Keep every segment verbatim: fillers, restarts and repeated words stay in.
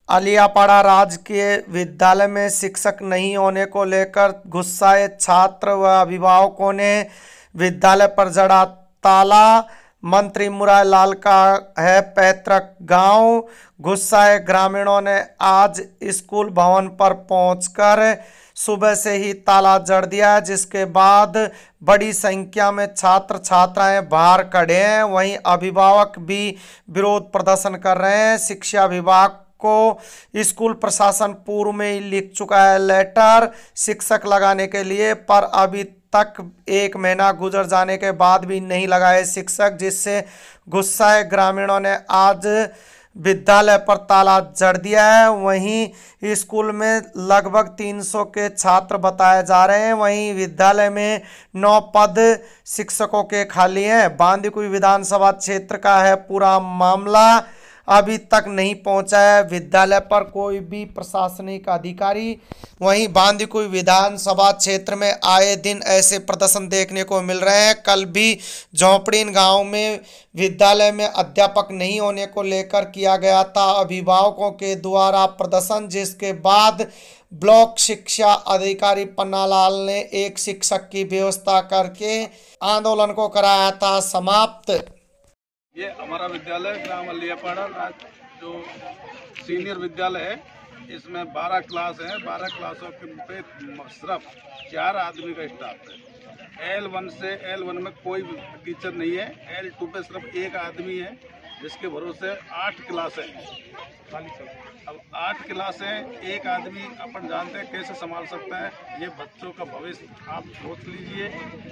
अलियापाड़ा राजकीय विद्यालय में शिक्षक नहीं होने को लेकर गुस्साए छात्र व अभिभावकों ने विद्यालय पर जड़ा ताला। मंत्री मुरारी लाल का है पैतृक गांव। गुस्साए ग्रामीणों ने आज स्कूल भवन पर पहुंचकर सुबह से ही ताला जड़ दिया, जिसके बाद बड़ी संख्या में छात्र छात्राएं बाहर खड़े हैं। वहीं अभिभावक भी विरोध प्रदर्शन कर रहे हैं। शिक्षा विभाग को स्कूल प्रशासन पूर्व में ही लिख चुका है लेटर शिक्षक लगाने के लिए, पर अभी तक एक महीना गुजर जाने के बाद भी नहीं लगाए शिक्षक, जिससे गुस्साए ग्रामीणों ने आज विद्यालय पर ताला जड़ दिया है। वहीं स्कूल में लगभग तीन सौ के छात्र बताए जा रहे हैं। वहीं विद्यालय में नौ पद शिक्षकों के खाली हैं। बांदीकुई विधानसभा क्षेत्र का है पूरा मामला। अभी तक नहीं पहुंचा है विद्यालय पर कोई भी प्रशासनिक अधिकारी। वहीं बांदीकुई विधानसभा क्षेत्र में आए दिन ऐसे प्रदर्शन देखने को मिल रहे हैं। कल भी झोपड़ीन गांव में विद्यालय में अध्यापक नहीं होने को लेकर किया गया था अभिभावकों के द्वारा प्रदर्शन, जिसके बाद ब्लॉक शिक्षा अधिकारी पन्नालाल ने एक शिक्षक की व्यवस्था करके आंदोलन को कराया था समाप्त। ये हमारा विद्यालय ग्राम अलियापाड़ा जो सीनियर विद्यालय है, इसमें बारह क्लास है। बारह क्लासों के पे सिर्फ चार आदमी का स्टाफ है। एल वन से एल वन में कोई टीचर नहीं है। एल टू पे सिर्फ एक आदमी है, जिसके भरोसे आठ क्लास है। अब आठ क्लास है, एक आदमी अपन जानते हैं कैसे संभाल सकता है। ये बच्चों का भविष्य आप सोच लीजिए,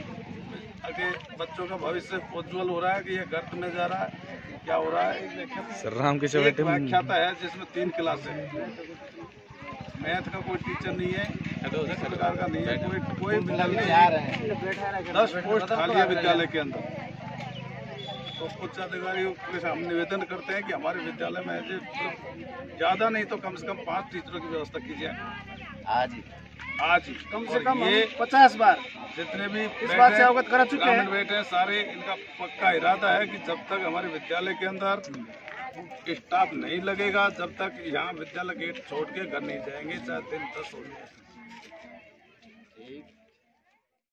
अगर बच्चों का भविष्य उज्जवल हो रहा है कि ये गर्त में जा रहा है, क्या हो रहा है। सर राम के एक व्याख्याता है जिसमें तीन क्लास है। मैथ का कोई टीचर नहीं है, सरकार का नहीं है, कोई कोई विद्यालय दस पोस्ट खाली है विद्यालय के अंदर। तो उच्च अधिकारियों के हम निवेदन करते हैं कि हमारे विद्यालय में ऐसे ज़्यादा नहीं तो कम से कम पाँच टीचरों की व्यवस्था कीजिए आज ही आज ही कम से कम ये पचास बार जितने भी इस बात से अवगत करा चुके हैं बैठे हैं सारे। इनका पक्का इरादा है कि जब तक हमारे विद्यालय के अंदर स्टाफ नहीं लगेगा, जब तक यहाँ विद्यालय गेट छोड़ के घर नहीं जाएंगे, चाहे दिन दस हो जाए।